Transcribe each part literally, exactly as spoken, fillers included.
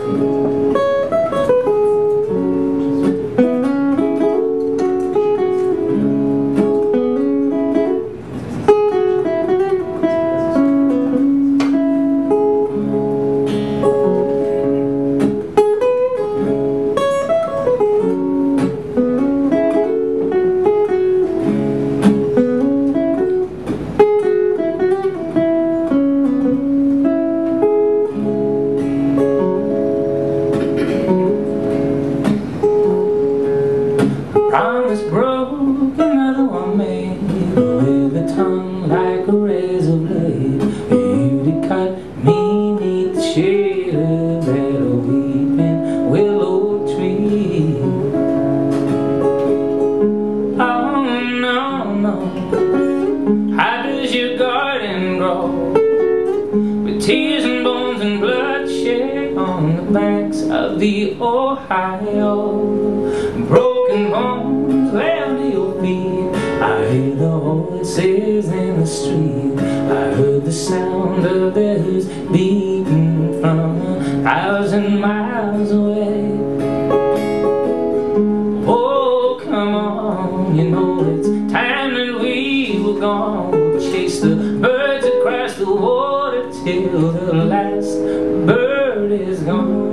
Promise broke, another one made, with a tongue like a razor blade. You to cut me neath the shade of that weeping willow tree. Oh no, no, how does your garden grow, with tears and bones and bloodshed on the banks of the Ohio? Broken bones lay under your feet. I hear the voices in the street. I heard the sound of their hooves beating from a thousand miles away. Oh, come on, you know it's time that we were gone. Chase the birds across the water till the last bird is gone.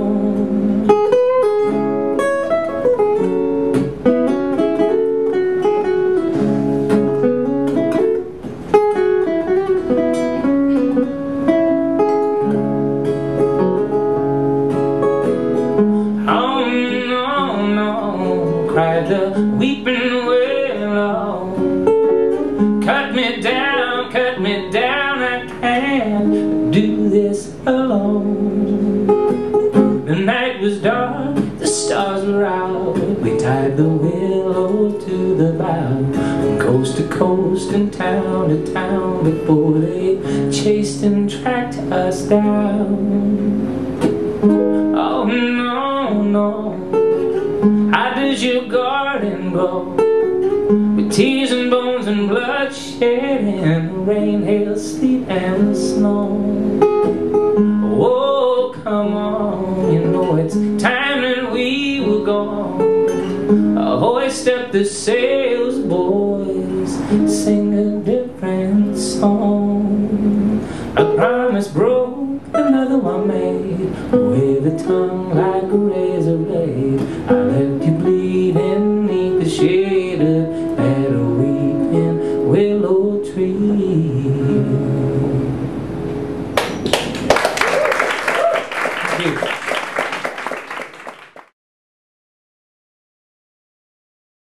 Cried the weeping willow. Cut me down, cut me down, I can't do this alone. The night was dark, the stars were out. We tied the willow to the bough, from coast to coast and town to town, before they chased and tracked us down. Oh no, no, how does your garden grow, with tears and bones and bloodshed in the rain, hail, sleet, and the snow? Oh, come on, you know it's time that we were gone. Hoist up the sails, boys, sing a different song. A promise broke, another one made, with a tongue like a razor blade. I